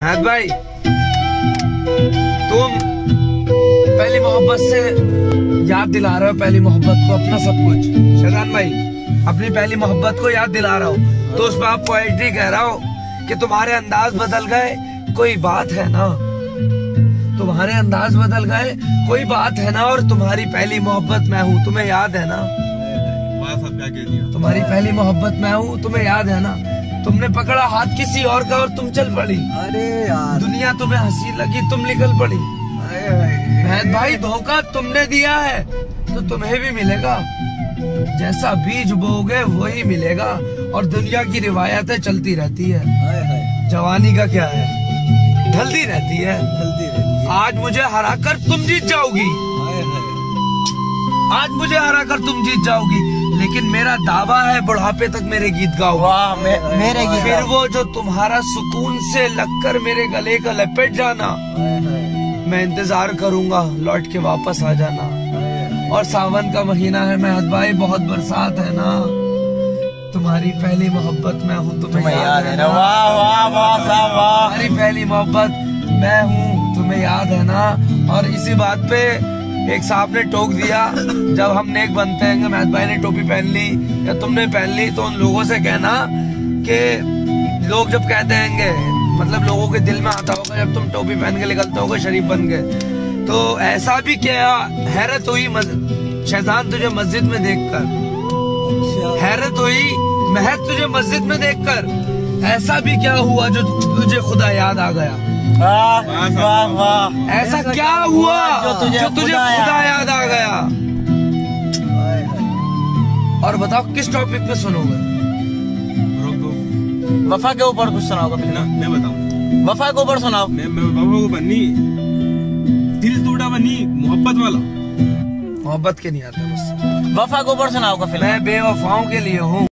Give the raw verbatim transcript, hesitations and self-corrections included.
हैद भाई, तुम पहली मोहब्बत से याद दिला रहे हो, पहली मोहब्बत को, अपना सब कुछ। शैतान भाई, अपनी पहली मोहब्बत को याद दिला रहा हो, तो उसमें आप पोएट्री कह रहा हो कि तुम्हारे अंदाज बदल गए, कोई बात है ना, तुम्हारे अंदाज बदल गए, कोई बात है ना, और तुम्हारी पहली मोहब्बत मैं हूँ, तुम्हें याद है ना। क्या कह दिया? तुम्हारी पहली मोहब्बत मैं हूँ, तुम्हें याद है ना। तुमने पकड़ा हाथ किसी और का और तुम चल पड़ी। अरे यार, दुनिया तुम्हें हंसी लगी, तुम निकल पड़ी। महद भाई, धोखा तुमने दिया है तो तुम्हें भी मिलेगा। जैसा बीज बोओगे वही मिलेगा, और दुनिया की रिवायतें चलती रहती है। जवानी का क्या है, ढलती रहती है, ढलती रहती है। आज मुझे हराकर तुम जीत जाओगी, आज मुझे हराकर तुम जीत जाओगी, लेकिन मेरा दावा है बुढ़ापे तक मेरे गीत गाओ। वाह, मे, मेरे गीत। फिर वो जो तुम्हारा सुकून से लगकर मेरे गले का लपेट जाना, मैं इंतजार करूंगा, लौट के वापस आ जाना। और सावन का महीना है महद भाई, बहुत बरसात है ना, तुम्हारी पहली मोहब्बत मैं हूँ, तुम्हें याद है ना। वाह वाह वाह वाह, तुम्हारी पहली मोहब्बत मैं हूँ, तुम्हें याद है ना। और इसी बात पे एक साहब ने टोक दिया, जब हम नेक बनते हैं, महद भाई ने टोपी पहन ली या तुमने पहन ली, तो उन लोगों से कहना कि लोग जब कहते हैं, मतलब लोगों के दिल में आता होगा जब तुम टोपी पहन के निकलते होगे शरीफ बन के, तो ऐसा भी क्या हैरत हुई शैतान तुझे मस्जिद में देखकर, हैरत हुई महद तुझे मस्जिद में देखकर, ऐसा भी क्या हुआ जो तुझे खुदा याद आ गया। वाह वाह वाह, ऐसा क्या हुआ जो तुझे, जो तुझे खुदा याद आ गया। और बताओ किस टॉपिक पे सुनोगे? वफा के ऊपर कुछ सुनाओगे फिर ना? मैं बताऊं, वफा के ऊपर सुनाओ। मैं मैं वफा को बनी, दिल टूटा बनी, मोहब्बत वाला। मोहब्बत के नहीं आता मुझसे, वफा के ऊपर सुनाओगे फिर। मैं बेवफाओं के लिए हूँ।